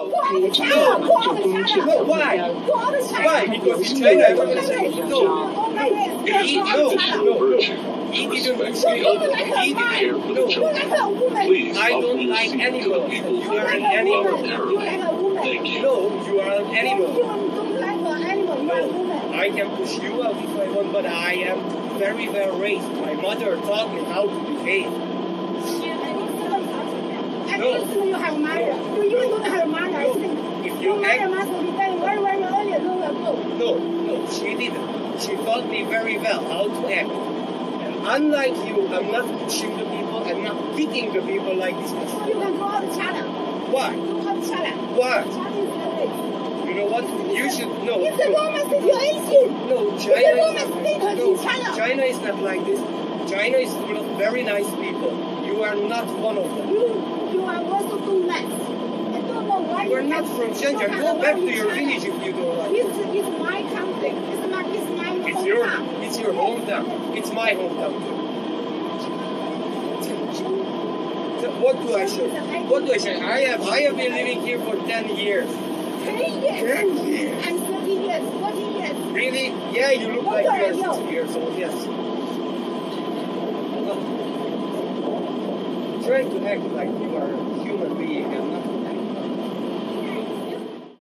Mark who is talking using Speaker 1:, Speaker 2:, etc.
Speaker 1: No, why? Why? Because in China everyone says no. He didn't I don't like animals. You are an animal. No, you are an animal. No, I can push you out if I want, but I am very well raised. My mother taught me how to behave. No.
Speaker 2: You have a mother. You even don't have a mother.
Speaker 1: If
Speaker 2: Your
Speaker 1: you
Speaker 2: mother
Speaker 1: act...
Speaker 2: must be very, very, very early long ago.
Speaker 1: No, she didn't. She taught me very well how to act. And unlike you, I'm not pushing the people, I'm not beating the people like this.
Speaker 2: You can go out of China.
Speaker 1: Why?
Speaker 2: Go out of China.
Speaker 1: Why?
Speaker 2: China is very
Speaker 1: You know what? You should know.
Speaker 2: It's a normal situation.
Speaker 1: No, China
Speaker 2: it's a normal status in China.
Speaker 1: China is not like this. China is full of very nice people. You are not one of them.
Speaker 2: You are also too nice. I don't know why
Speaker 1: you are not from Shenzhen. Go back to your village if you don't like.
Speaker 2: It's my country. It's my hometown.
Speaker 1: It's your hometown. It's my hometown too. What do I say? What do I say? I have been living here for 10 years.
Speaker 2: 10 years?
Speaker 1: 10 years.
Speaker 2: And 30 years, 40 years.
Speaker 1: Really? Yeah, you look like you're 60 years old, yes. Trying to act like you are a human being and not